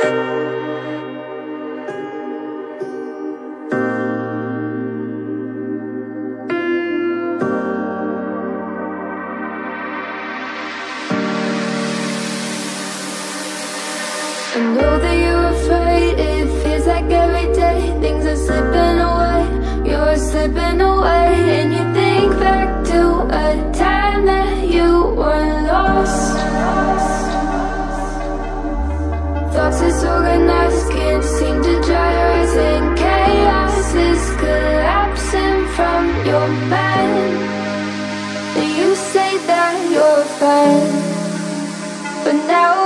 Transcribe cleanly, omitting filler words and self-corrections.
I know that you're afraid, it feels like every day things are slipping away, you're slipping away. And you think back to a time that you were lost. Thoughts disorganized, can't seem to dry your eyes, and chaos is collapsing from your mind. And you say that you're fine, but now